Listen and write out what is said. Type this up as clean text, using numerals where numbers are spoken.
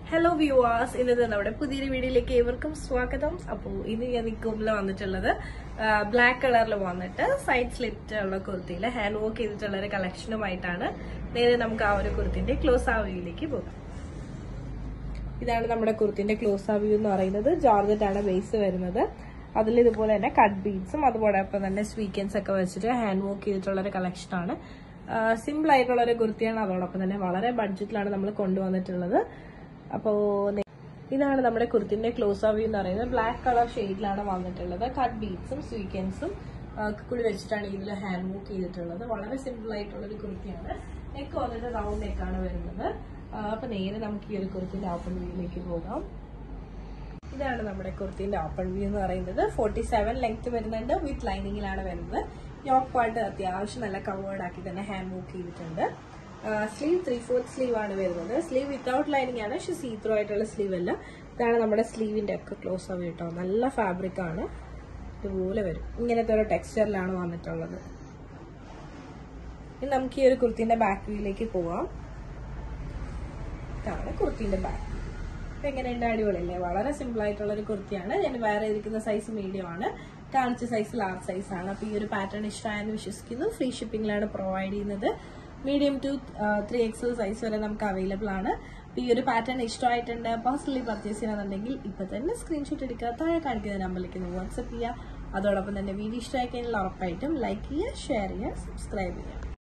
Hello viewers, ഇന്നത്തെ നമ്മുടെ പുതിയൊരു വീഡിയോയിലേക്ക് ഏവർക്കും സ്വാഗതം. അപ്പോൾ ഇന്ന് ഞാൻ നിൽക്കുമ്പോൾ വന്നിട്ടുള്ളത് ബ്ലാക്ക് കളറിൽ വന്നിട്ട് സൈഡ് സ്ലിറ്റ് ഉള്ള കുർത്തിയിൽ ഹാൻഡ് വർക്ക് ചെയ്തിട്ടുള്ള ഒരു കളക്ഷനുമായിട്ടാണ്. നേരെ നമുക്ക് ആ ഒരു കുർത്തിന്റെ ക്ലോസ് ആ വ്യൂയിലേക്ക് പോകാം. ഇതാണ് നമ്മുടെ കുർത്തിന്റെ ക്ലോസ് ആ വ്യൂ എന്ന് പറയുന്നത്. ജോർജറ്റ് ആണ് ബേസ് വരുന്നത്. അതിൽ ഇതുപോലെ തന്നെ കട്ട് ബീഡ്സും അതുപോലൊപ്പം തന്നെ സ്വീക്കൻസ് ഒക്കെ വെച്ചിട്ട് ഹാൻഡ് വർക്ക് ചെയ്തിട്ടുള്ള ഒരു കളക്ഷനാണ്. സിമ്പിൾ ആയിട്ടുള്ള ഒരു കുർത്തിയാണ്. അതോടൊപ്പം തന്നെ വളരെ ബഡ്ജറ്റിലാണ് നമ്മൾ കൊണ്ടുവന്നിട്ടുള്ളത്. അപ്പോൾ ഇതാണ് നമ്മുടെ കുർത്തിന്റെ ക്ലോസ് ആ വ്യൂ എന്ന് പറയുന്നത്. ബ്ലാക്ക് കളർ ഷെയ്ഡിലാണ് വന്നിട്ടുള്ളത്. കട്ട് ബീഡ്സും സ്വീക്കൻസും കൂടി വെച്ചിട്ടാണ് ഇതിൽ ഹാൻഡ് വർക്ക് ചെയ്തിട്ടുള്ളത്. വളരെ സിമ്പിൾ ആയിട്ടുള്ള ഒരു കുർത്തിയാണ്. നെക്ക് വന്നിട്ട് റൗണ്ട് നെക്കാണ് വരുന്നത്. അപ്പൊ നേരെ നമുക്ക് ഈ ഒരു കുർത്തിന്റെ ഓപ്പൺ വ്യൂയിലേക്ക് പോകാം. ഇതാണ് നമ്മുടെ കുർത്തിന്റെ ഓപ്പൺ വ്യൂ എന്ന് പറയുന്നത്. 47 ലെങ്ത് വരുന്നുണ്ട്. വിത്ത് ലൈനിങ്ങിലാണ് വരുന്നത്. യോക്ക് പാർട്ട് അത്യാവശ്യം നല്ല കവേർഡ് ആക്കി തന്നെ ഹാൻഡ് വർക്ക് ചെയ്തിട്ടുണ്ട്. സ്ലീവ് 3/4 സ്ലീവ് ആണ് വരുന്നത്. സ്ലീവ് വിത്തൗട്ട് ലൈനിങ് ആണ്. പക്ഷെ സീ ത്രൂ ആയിട്ടുള്ള സ്ലീവ് അല്ല. ഇതാണ് നമ്മുടെ സ്ലീവിന്റെ ഒക്കെ ക്ലോസ് ആവും കേട്ടോ. നല്ല ഫാബ്രിക് ആണ്. ഇതുപോലെ വരും. ഇങ്ങനത്തെ ഒരു ടെക്സ്ചറിലാണ് വന്നിട്ടുള്ളത്. ഇനി നമുക്ക് ഈ ഒരു കുർത്തിന്റെ ബാക്ക് വ്യൂയിലേക്ക് പോവാം. ഇതാണ് കുർത്തിന്റെ ബാക്ക്. ഇപ്പൊ എങ്ങനെയുണ്ട്? അടിപൊളിയല്ലേ? വളരെ സിമ്പിൾ ആയിട്ടുള്ള ഒരു കുർത്തിയാണ്. ഞാൻ വേറെ ഇരിക്കുന്ന സൈസ് മീഡിയം ആണ്. കാണിച്ച സൈസ് ലാർജ് സൈസ് ആണ്. അപ്പൊ ഈ ഒരു പാറ്റേൺ ഇഷ്ടമായെന്ന് വിശ്വസിക്കുന്നു. ഫ്രീ ഷിപ്പിംഗിലാണ് പ്രൊവൈഡ് ചെയ്യുന്നത്. മീഡിയം ടു 3XL സൈസ് വരെ നമുക്ക് അവൈലബിൾ ആണ്. ഈ ഒരു പാറ്റേൺ ഇഷ്ടമായിട്ടുണ്ട്, പേഴ്സണലി പർച്ചേസ് ചെയ്യണമെന്നുണ്ടെങ്കിൽ ഇപ്പൊ തന്നെ സ്ക്രീൻഷോട്ട് എടുക്കുക. താഴെ കാണിക്കുന്ന നമ്പറിലേക്ക് വാട്സ്ആപ്പ് ചെയ്യുക. അതോടൊപ്പം തന്നെ വീഡിയോ ഇഷ്ടമായി കഴിഞ്ഞാൽ ഉറപ്പായിട്ടും ലൈക്ക് ചെയ്യുക, ഷെയർ ചെയ്യുക, സബ്സ്ക്രൈബ് ചെയ്യുക.